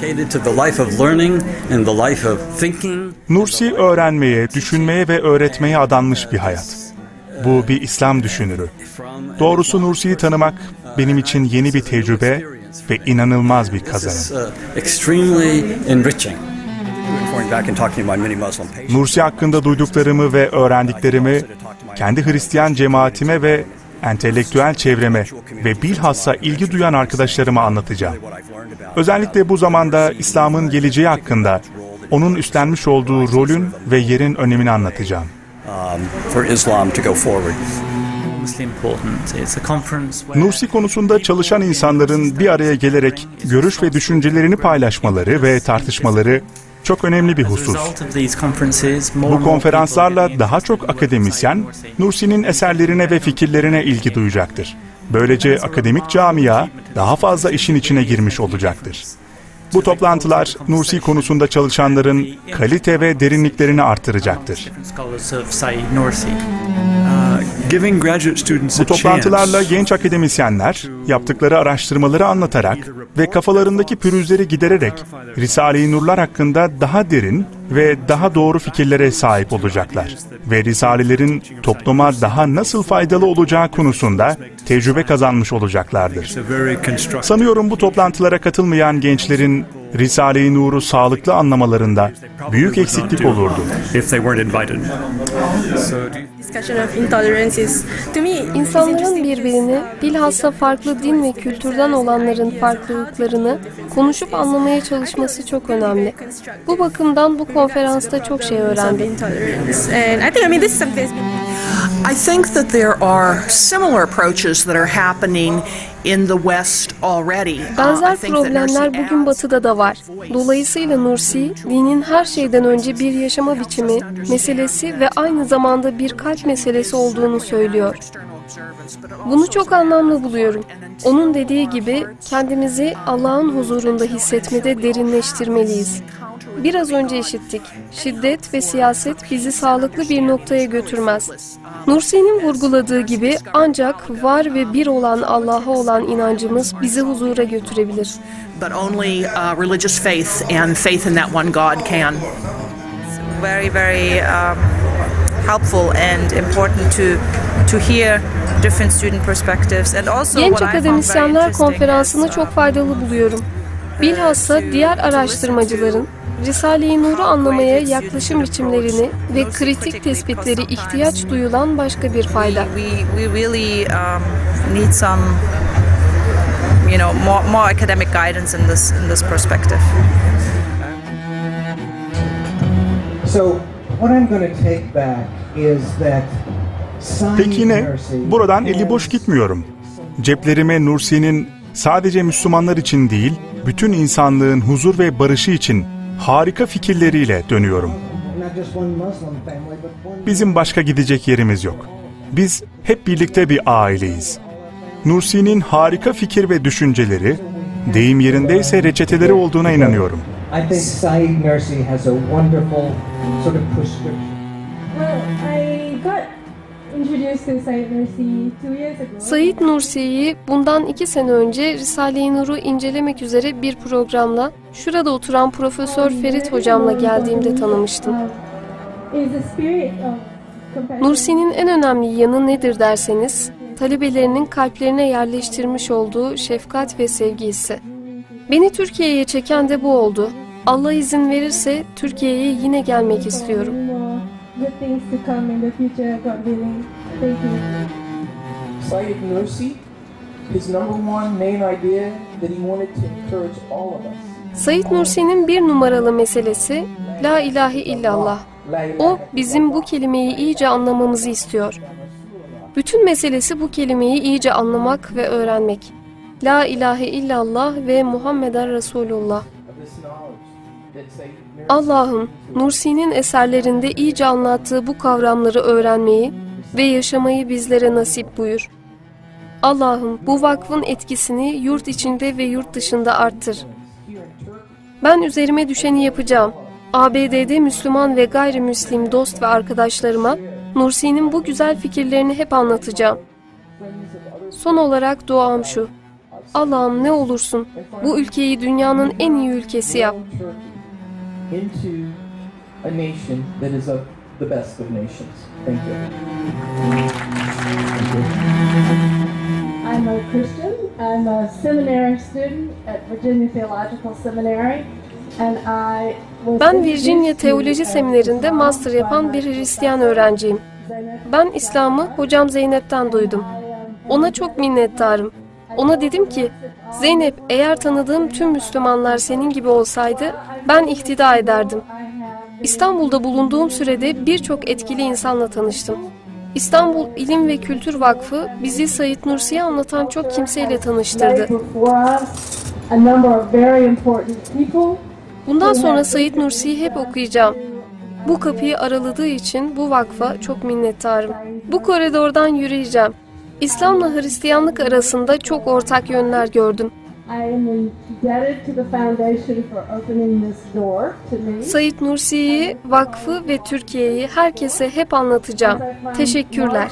Nursi öğrenmeye, düşünmeye ve öğretmeye adanmış bir hayat. Bu bir İslam düşünürü. Doğrusu Nursi'yi tanımak benim için yeni bir tecrübe ve inanılmaz bir kazanım. Nursi hakkında duyduklarımı ve öğrendiklerimi kendi Hristiyan cemaatime ve entelektüel çevreme ve bilhassa ilgi duyan arkadaşlarıma anlatacağım. Özellikle bu zamanda İslam'ın geleceği hakkında onun üstlenmiş olduğu rolün ve yerin önemini anlatacağım. Nursi konusunda çalışan insanların bir araya gelerek görüş ve düşüncelerini paylaşmaları ve tartışmaları çok önemli bir husus. Bu konferanslarla daha çok akademisyen, Nursi'nin eserlerine ve fikirlerine ilgi duyacaktır. Böylece akademik camia daha fazla işin içine girmiş olacaktır. Bu toplantılar, Nursi konusunda çalışanların kalite ve derinliklerini artıracaktır. Bu toplantılarla genç akademisyenler, yaptıkları araştırmaları anlatarak ve kafalarındaki pürüzleri gidererek Risale-i Nurlar hakkında daha derin ve daha doğru fikirlere sahip olacaklar. Ve Risalelerin topluma daha nasıl faydalı olacağı konusunda tecrübe kazanmış olacaklardır. Sanıyorum bu toplantılara katılmayan gençlerin Risale-i Nur'u sağlıklı anlamalarında büyük eksiklik olurdu. İnsanların birbirini, bilhassa farklı din ve kültürden olanların farklılıklarını konuşup anlamaya çalışması çok önemli. Bu bakımdan bu konferansta çok şey öğrendim. I think that there are similar approaches that are happening in the West already. Benzer problemler bugün Batı'da da var. Dolayısıyla Nursi, dinin her şeyden önce bir yaşama biçimi, meselesi ve aynı zamanda bir kalp meselesi olduğunu söylüyor. Bunu çok anlamlı buluyorum. Onun dediği gibi kendimizi Allah'ın huzurunda hissetmede derinleştirmeliyiz. Biraz önce işittik. Şiddet ve siyaset bizi sağlıklı bir noktaya götürmez. Nursi'nin vurguladığı gibi ancak var ve bir olan Allah'a olan inancımız bizi huzura götürebilir. But only religious faith and faith in that one God can. Very helpful and important to hear different student perspectives and also Genç akademisyenler konferansını çok faydalı buluyorum. Bilhassa diğer araştırmacıların Risale-i Nur'u anlamaya yaklaşım biçimlerini ve kritik tespitleri ihtiyaç duyulan başka bir fayda. We really need some, more academic guidance in this perspective. So what I'm going to take back is that Peki ne? Buradan eli boş gitmiyorum. Ceplerime Nursi'nin sadece Müslümanlar için değil, bütün insanlığın huzur ve barışı için harika fikirleriyle dönüyorum. Bizim başka gidecek yerimiz yok. Biz hep birlikte bir aileyiz. Nursi'nin harika fikir ve düşünceleri, deyim yerindeyse reçeteleri olduğuna inanıyorum. Said Nursi'yi bundan 2 sene önce Risale-i Nur'u incelemek üzere bir programla şurada oturan Profesör Ferit hocamla geldiğimde tanımıştım. Nursi'nin en önemli yanı nedir derseniz, talebelerinin kalplerine yerleştirmiş olduğu şefkat ve sevgi hissi. Beni Türkiye'ye çeken de bu oldu. Allah izin verirse Türkiye'ye yine gelmek istiyorum. Said Nursi, his number one main idea that he wanted to encourage all of us. Said Nursi'nin bir numaralı meselesi La ilahe illallah. O bizim bu kelimeyi iyice anlamamızı istiyor. Bütün meselesi bu kelimeyi iyice anlamak ve öğrenmek. La ilahe illallah ve Muhammeden Resulullah. Allah'ım, Nursi'nin eserlerinde iyice anlattığı bu kavramları öğrenmeyi ve yaşamayı bizlere nasip buyur. Allah'ım, bu vakfın etkisini yurt içinde ve yurt dışında arttır. Ben üzerime düşeni yapacağım. ABD'de Müslüman ve gayrimüslim dost ve arkadaşlarıma Nursi'nin bu güzel fikirlerini hep anlatacağım. Son olarak duam şu: Allah'ım ne olursun bu ülkeyi dünyanın en iyi ülkesi yap. Into a nation that is of the best of nations. Thank you. I'm a Christian. I'm a seminary student at Virginia Theological Seminary. Ben Virginia Teoloji Seminerinde master yapan bir Hristiyan öğrenciyim. Ben İslam'ı hocam Zeynep'ten duydum. Ona çok minnettarım. Ona dedim ki, Zeynep, eğer tanıdığım tüm Müslümanlar senin gibi olsaydı ben ihtida ederdim. İstanbul'da bulunduğum sürede birçok etkili insanla tanıştım. İstanbul İlim ve Kültür Vakfı bizi Said Nursi'yi anlatan çok kimseyle tanıştırdı. Bundan sonra Said Nursi'yi hep okuyacağım. Bu kapıyı araladığı için bu vakfa çok minnettarım. Bu koridordan yürüyeceğim. İslam'la Hristiyanlık arasında çok ortak yönler gördüm. Said Nursi'yi, vakfı ve Türkiye'yi herkese hep anlatacağım. Teşekkürler.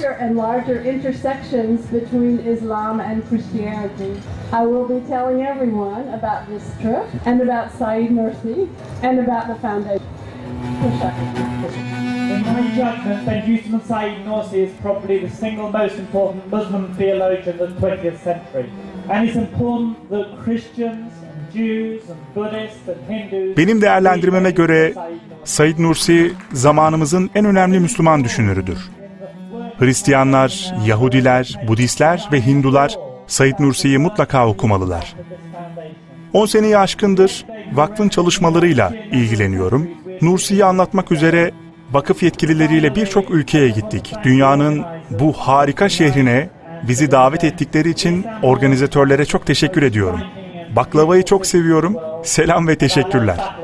In my judgment, Benjamin Said Nursi is probably the single most important Muslim theologian of the 20th century. And it's important that Christians and Jews and Buddhists and Hindus... Benim değerlendirmeme göre Said Nursi zamanımızın en önemli Müslüman düşünürüdür. Hristiyanlar, Yahudiler, Budistler ve Hindular Said Nursi'yi mutlaka okumalılar. 10 seneyi aşkındır vakfın çalışmalarıyla ilgileniyorum. Nursi'yi anlatmak üzere vakıf yetkilileriyle birçok ülkeye gittik. Dünyanın bu harika şehrine bizi davet ettikleri için organizatörlere çok teşekkür ediyorum. Baklavayı çok seviyorum. Selam ve teşekkürler.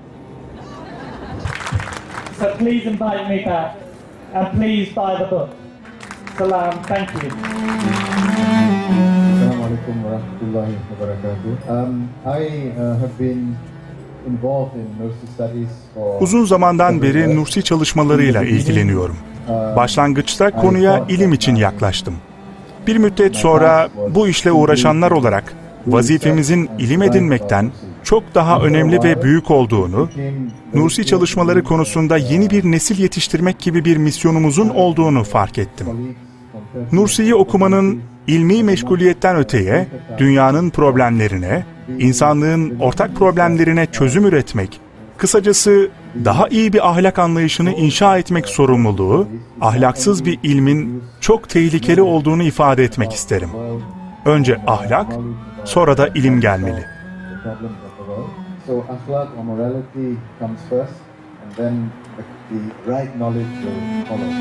So please invite me back and please buy the book. Salam, thank you. Assalamu alaikum wa rahmatullahi wa barakatuh. I have been involved in Nursi studies for... Uzun zamandan beri Nursi çalışmalarıyla ilgileniyorum. Başlangıçta konuya ilim için yaklaştım. Bir müddet sonra bu işle uğraşanlar olarak vazifemizin ilim edinmekten çok daha önemli ve büyük olduğunu, Nursi çalışmaları konusunda yeni bir nesil yetiştirmek gibi bir misyonumuzun olduğunu fark ettim. Nursi'yi okumanın ilmi meşguliyetten öteye, dünyanın problemlerine, insanlığın ortak problemlerine çözüm üretmek, kısacası daha iyi bir ahlak anlayışını inşa etmek sorumluluğu, ahlaksız bir ilmin çok tehlikeli olduğunu ifade etmek isterim. Önce ahlak, sonra da ilim gelmeli. So akhlaq or morality comes first, and then the right knowledge will follow.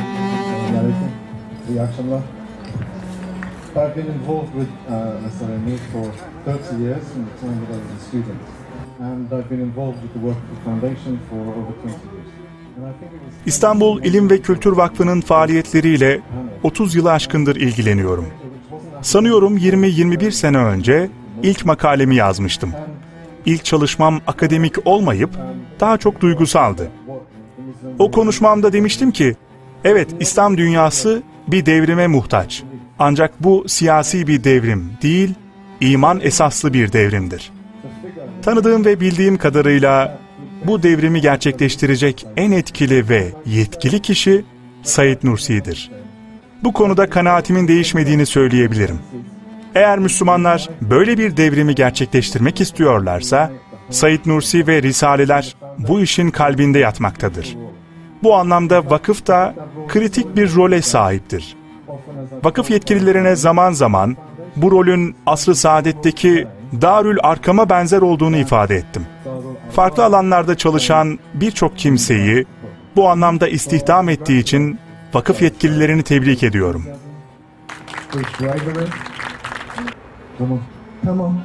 Reaction. I've been involved with SRNA for 30 years from the time that I was a student, and I've been involved with the work of the foundation for over 20 years. İstanbul İlim ve Kültür Vakfı'nın faaliyetleriyle 30 yılı aşkındır ilgileniyorum. Sanıyorum 20-21 sene önce ilk makalemi yazmıştım. İlk çalışmam akademik olmayıp daha çok duygusaldı. O konuşmamda demiştim ki, evet İslam dünyası bir devrime muhtaç. Ancak bu siyasi bir devrim değil, iman esaslı bir devrimdir. Tanıdığım ve bildiğim kadarıyla bu devrimi gerçekleştirecek en etkili ve yetkili kişi Said Nursi'dir. Bu konuda kanaatimin değişmediğini söyleyebilirim. Eğer Müslümanlar böyle bir devrimi gerçekleştirmek istiyorlarsa, Said Nursi ve Risaleler bu işin kalbinde yatmaktadır. Bu anlamda vakıf da kritik bir role sahiptir. Vakıf yetkililerine zaman zaman bu rolün asr-ı saadetteki Darül Arkam'a benzer olduğunu ifade ettim. Farklı alanlarda çalışan birçok kimseyi bu anlamda istihdam ettiği için vakıf yetkililerini tebrik ediyorum. Tamam.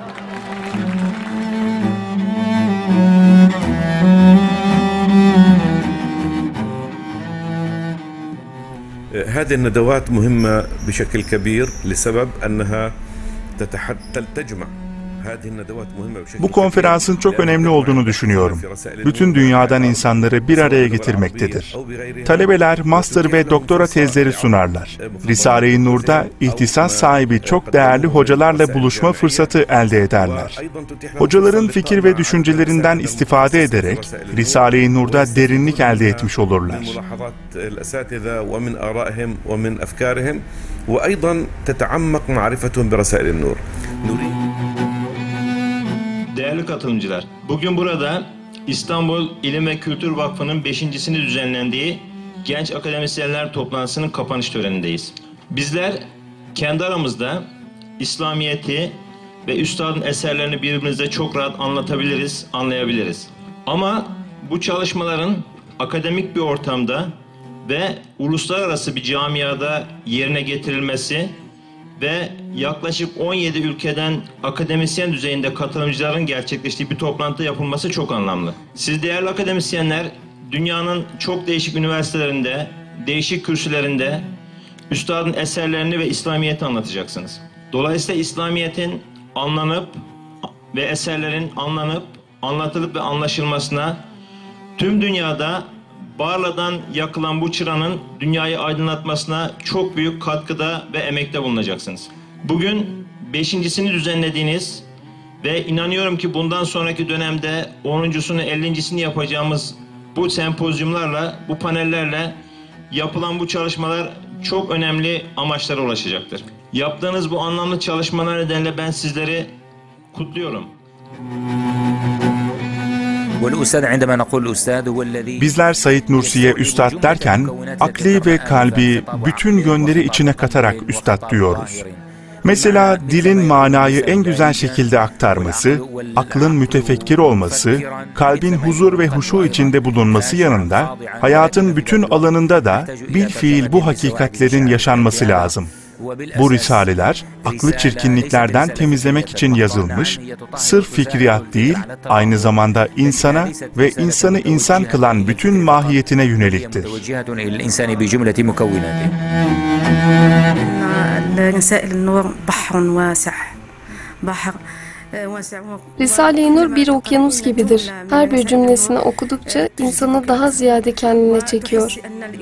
هذه الندوات مهمة بشكل كبير لسبب أنها تجمع Bu konferansın çok önemli olduğunu düşünüyorum. Bütün dünyadan insanları bir araya getirmektedir. Talebeler master ve doktora tezleri sunarlar. Risale-i Nur'da ihtisas sahibi çok değerli hocalarla buluşma fırsatı elde ederler. Hocaların fikir ve düşüncelerinden istifade ederek Risale-i Nur'da derinlik elde etmiş olurlar. Değerli katılımcılar, bugün burada İstanbul İlim ve Kültür Vakfı'nın 5.sini düzenlendiği Genç Akademisyenler Toplantısı'nın kapanış törenindeyiz. Bizler kendi aramızda İslamiyet'i ve üstadın eserlerini birbirimize çok rahat anlatabiliriz, anlayabiliriz. Ama bu çalışmaların akademik bir ortamda ve uluslararası bir camiada yerine getirilmesi ve yaklaşık 17 ülkeden akademisyen düzeyinde katılımcıların gerçekleştiği bir toplantı yapılması çok anlamlı. Siz değerli akademisyenler dünyanın çok değişik üniversitelerinde, değişik kürsülerinde üstadın eserlerini ve İslamiyet'i anlatacaksınız. Dolayısıyla İslamiyet'in anlanıp ve eserlerin anlanıp, anlatılıp ve anlaşılmasına tüm dünyada Barla'dan yakılan bu çıranın dünyayı aydınlatmasına çok büyük katkıda ve emekte bulunacaksınız. Bugün 5.sini düzenlediğiniz ve inanıyorum ki bundan sonraki dönemde 10.sunu 50.sini yapacağımız bu sempozyumlarla, bu panellerle yapılan bu çalışmalar çok önemli amaçlara ulaşacaktır. Yaptığınız bu anlamlı çalışmalar nedeniyle ben sizleri kutluyorum. Bizler Said Nursi'ye üstad derken, akli ve kalbi bütün yönleri içine katarak üstad diyoruz. Mesela dilin manayı en güzel şekilde aktarması, aklın mütefekkir olması, kalbin huzur ve huşu içinde bulunması yanında, hayatın bütün alanında da bilfiil bu hakikatlerin yaşanması lazım. Bu risaleler, aklı çirkinliklerden temizlemek için yazılmış, sırf fikriyat değil, aynı zamanda insana ve insanı insan kılan bütün mahiyetine yöneliktir. Risale-i Nur bir okyanus gibidir. Her bir cümlesini okudukça insanı daha ziyade kendine çekiyor.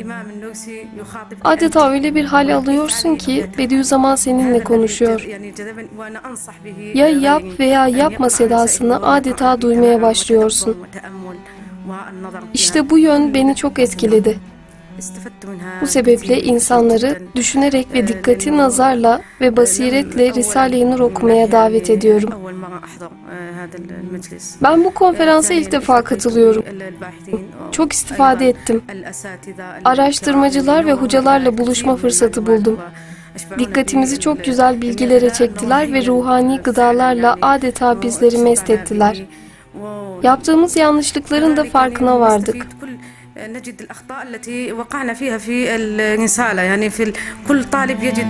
Adeta öyle bir hal alıyorsun ki Bediüzzaman seninle konuşuyor. Ya yap veya yapma sedasını adeta duymaya başlıyorsun. İşte bu yön beni çok etkiledi. Bu sebeple insanları düşünerek ve dikkati nazarla ve basiretle Risale-i Nur okumaya davet ediyorum. Ben bu konferansa ilk defa katılıyorum. Çok istifade ettim. Araştırmacılar ve hocalarla buluşma fırsatı buldum. Dikkatimizi çok güzel bilgilere çektiler ve ruhani gıdalarla adeta bizleri mest ettiler. Yaptığımız yanlışlıkların da farkına vardık. نجد الأخطاء التي وقعنا فيها في الرسالة يعني في كل طالب يجد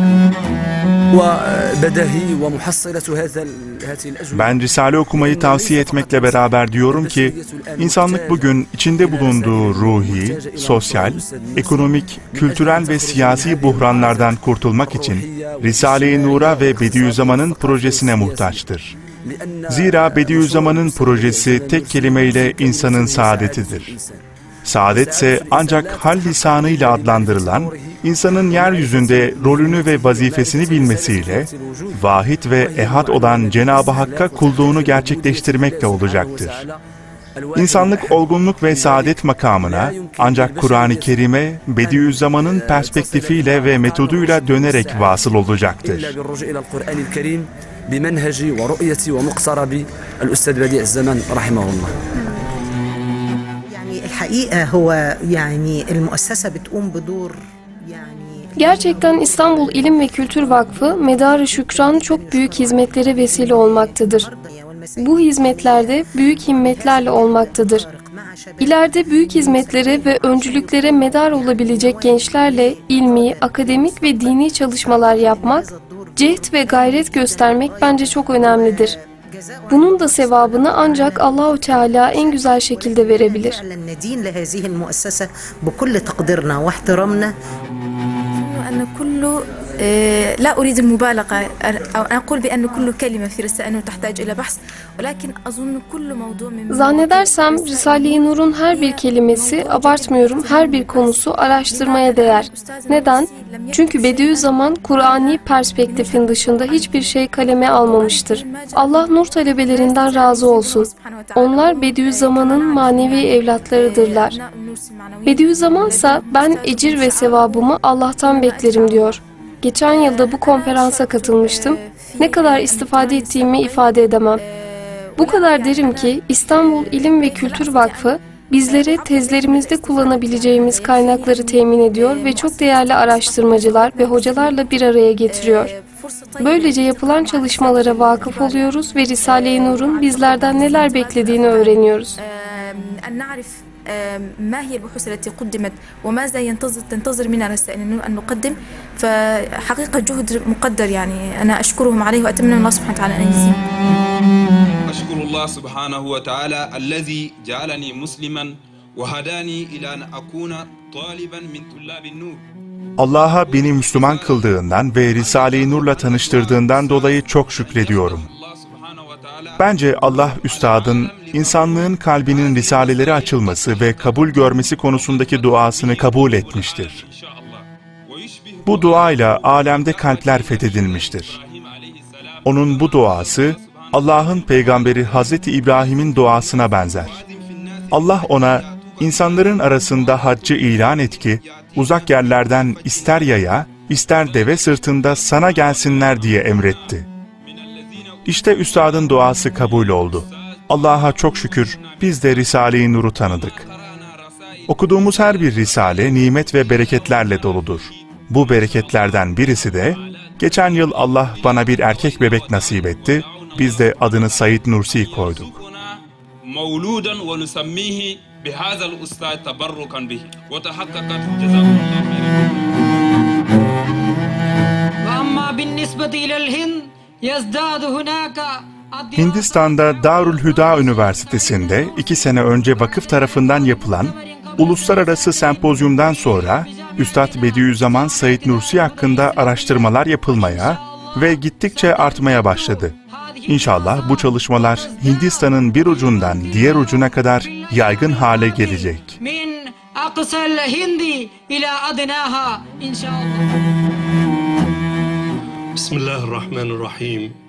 Ben Risale okumayı tavsiye etmekle beraber diyorum ki, insanlık bugün içinde bulunduğu ruhi, sosyal, ekonomik, kültürel ve siyasi buhranlardan kurtulmak için Risale-i Nur'a ve Bediüzzaman'ın projesine muhtaçtır. Zira Bediüzzaman'ın projesi tek kelimeyle insanın saadetidir. Saadetse ancak hal lisanıyla adlandırılan, insanın yeryüzünde rolünü ve vazifesini bilmesiyle, vahid ve ehad olan Cenab-ı Hakk'a kulluğunu gerçekleştirmekle olacaktır. İnsanlık olgunluk ve saadet makamına ancak Kur'an-ı Kerim'e Bediüzzaman'ın perspektifiyle ve metoduyla dönerek vasıl olacaktır. Gerçekten İstanbul İlim ve Kültür Vakfı Medar-ı Şükran çok büyük hizmetlere vesile olmaktadır. Bu hizmetlerde büyük himmetlerle olmaktadır. İleride büyük hizmetlere ve öncülüklere medar olabilecek gençlerle ilmi, akademik ve dini çalışmalar yapmak, cehd ve gayret göstermek bence çok önemlidir. Bunun da sevabını ancak Allahu Teala en güzel şekilde verebilir. لا أريد المبالغة أو أقول بأن كل كلمة في رسالة أنه تحتاج إلى بحث ولكن أظن كل موضوع من Zannedersem Risale-i Nur'un her bir kelimesi, abartmıyorum, her bir konusu araştırmaya değer. Neden? Çünkü Bediüzzaman Kur'ani perspektifin dışında hiçbir şey kaleme almamıştır. Allah Nur talebelerinden razı olsun. Onlar Bediüzzaman'ın manevi evlatlarıdırlar. Bediüzzamansa ben ecir ve sevabımı Allah'tan beklerim diyor. Geçen yılda bu konferansa katılmıştım. Ne kadar istifade ettiğimi ifade edemem. Bu kadar derim ki İstanbul İlim ve Kültür Vakfı bizlere tezlerimizde kullanabileceğimiz kaynakları temin ediyor ve çok değerli araştırmacılar ve hocalarla bir araya getiriyor. Böylece yapılan çalışmalara vakıf oluyoruz ve Risale-i Nur'un bizlerden neler beklediğini öğreniyoruz. ما هي البحوث التي قدمت وماذا تنتظر منا رسائل النور أن نقدم فحقيقة جهد مقدر يعني أنا أشكرهم عليه وأتمنى من الله سبحانه وتعالى أن يجزيهم. أشكر الله سبحانه وتعالى الذي جعلني مسلما وهداني إلى أن أكون طالبا من طلاب النور. Allah'a beni Müslüman kıldığından ve Risale-i Nur'la tanıştırdığından dolayı çok şükrediyorum. Bence Allah Üstad'ın insanlığın kalbinin risaleleri açılması ve kabul görmesi konusundaki duasını kabul etmiştir. Bu duayla alemde kalpler fethedilmiştir. Onun bu duası Allah'ın peygamberi Hazreti İbrahim'in duasına benzer. Allah ona insanların arasında haccı ilan et ki uzak yerlerden ister yaya, ister deve sırtında sana gelsinler diye emretti. İşte Üstad'ın duası kabul oldu. Allah'a çok şükür biz de Risale-i Nur'u tanıdık. Okuduğumuz her bir risale nimet ve bereketlerle doludur. Bu bereketlerden birisi de geçen yıl Allah bana bir erkek bebek nasip etti. Biz de adını Said Nursi koyduk. Hindistan'da Darül Hüda Üniversitesi'nde 2 sene önce vakıf tarafından yapılan uluslararası sempozyumdan sonra Üstad Bediüzzaman Said Nursi hakkında araştırmalar yapılmaya ve gittikçe artmaya başladı. İnşallah bu çalışmalar Hindistan'ın bir ucundan diğer ucuna kadar yaygın hale gelecek. Bismillahirrahmanirrahim.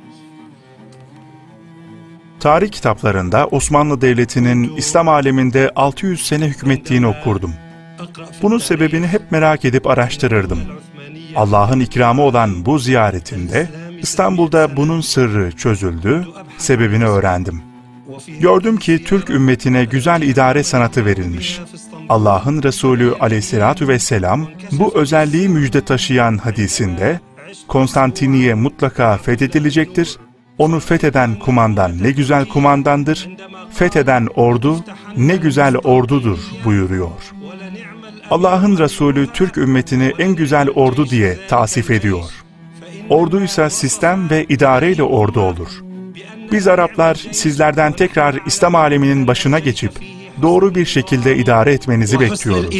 Tarih kitaplarında Osmanlı Devleti'nin İslam aleminde 600 sene hükmettiğini okurdum. Bunun sebebini hep merak edip araştırırdım. Allah'ın ikramı olan bu ziyaretimde İstanbul'da bunun sırrı çözüldü, sebebini öğrendim. Gördüm ki Türk ümmetine güzel idare sanatı verilmiş. Allah'ın Resulü aleyhissalatu vesselam bu özelliği müjde taşıyan hadisinde Konstantiniye mutlaka fethedilecektir. Onu fetheden kumandan ne güzel kumandandır, fetheden ordu ne güzel ordudur buyuruyor. Allah'ın Resulü Türk ümmetini en güzel ordu diye tasif ediyor. Orduysa sistem ve idareyle ordu olur. Biz Araplar sizlerden tekrar İslam aleminin başına geçip doğru bir şekilde idare etmenizi bekliyoruz.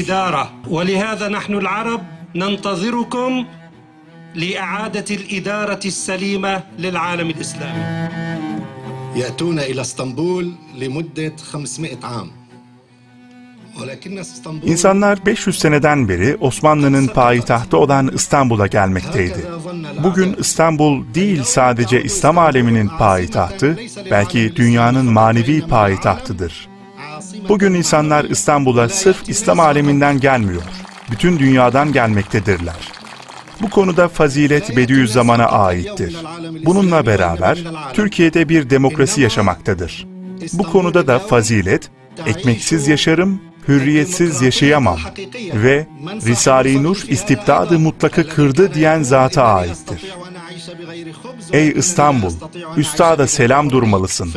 لإعادة الإدارة السليمة للعالم الإسلامي. يأتون إلى اسطنبول لمدة 500 عام. İnsanlar 500 seneden beri Osmanlı'nın payitahtı olan İstanbul'a gelmekteydi. Bugün İstanbul değil sadece İslam aleminin payitahtı, belki dünyanın manevi payitahtıdır. Bugün insanlar İstanbul'a sırf İslam aleminden gelmiyor, bütün dünyadan gelmektedirler. Bu konuda fazilet Bediüzzaman'a aittir. Bununla beraber Türkiye'de bir demokrasi yaşamaktadır. Bu konuda da fazilet, ekmeksiz yaşarım, hürriyetsiz yaşayamam ve Risale-i Nur istibdadı mutlakı kırdı diyen zata aittir. Ey İstanbul, Üstad'a selam durmalısın.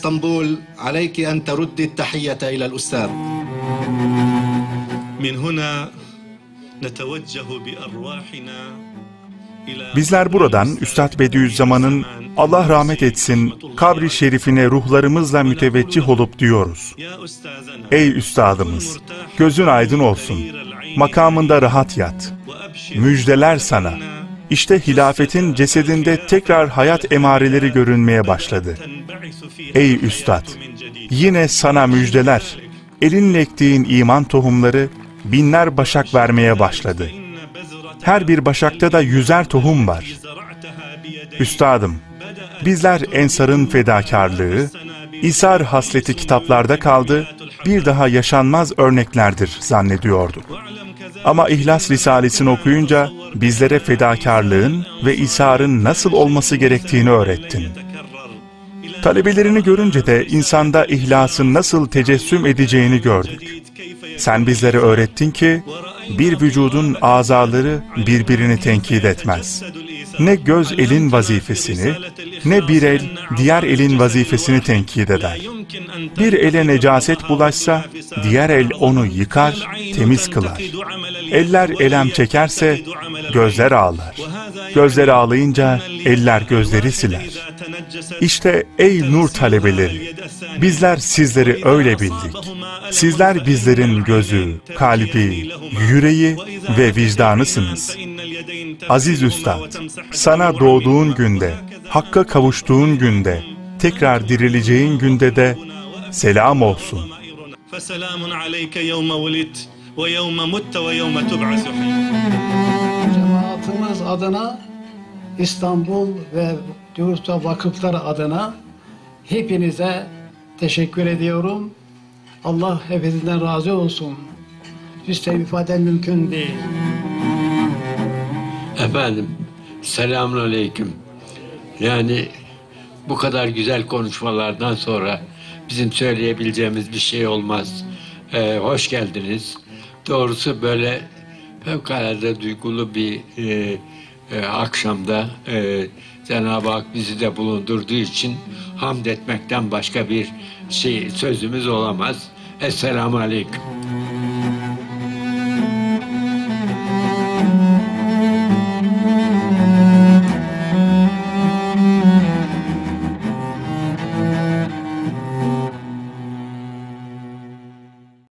Bizler buradan Üstad Bediüzzaman'ın Allah rahmet etsin kabri şerifine ruhlarımızla müteveccih olup diyoruz. Ey Üstadımız, gözün aydın olsun, makamında rahat yat. Müjdeler sana, İşte hilafetin cesedinde tekrar hayat emareleri görünmeye başladı. Ey Üstad! Yine sana müjdeler. Elinle ektiğin iman tohumları binler başak vermeye başladı. Her bir başakta da 100'er tohum var. Üstadım, bizler Ensar'ın fedakarlığı, İsar hasleti kitaplarda kaldı, bir daha yaşanmaz örneklerdir zannediyorduk. Ama İhlas Risalesini okuyunca bizlere fedakarlığın ve İsar'ın nasıl olması gerektiğini öğrettin. Talebelerini görünce de insanda ihlasın nasıl tecessüm edeceğini gördük. Sen bizlere öğrettin ki, bir vücudun azaları birbirini tenkit etmez. Ne göz elin vazifesini, ne bir el diğer elin vazifesini tenkit eder. Bir ele necaset bulaşsa, diğer el onu yıkar, temiz kılar. Eller elem çekerse, gözler ağlar. Gözler ağlayınca, eller gözleri siler. İşte ey nur talebeleri, bizler sizleri öyle bildik. Sizler bizlerin gözü, kalbi, yüreği ve vicdanısınız. Aziz Üstad, sana doğduğun günde, Hakk'a kavuştuğun günde, tekrar dirileceğin günde de selam olsun. Cemaatimiz adına, İstanbul ve Dürüstçe vakıflar adına hepinize teşekkür ediyorum. Allah hepinizden razı olsun. Üstelik ifade mümkün değil. Efendim, selamünaleyküm. Yani bu kadar güzel konuşmalardan sonra bizim söyleyebileceğimiz bir şey olmaz. Hoş geldiniz. Doğrusu böyle fevkalade duygulu bir akşamda Cenab-ı Hak bizi de bulundurduğu için hamd etmekten başka bir sözümüz olamaz. Esselamu Aleyküm.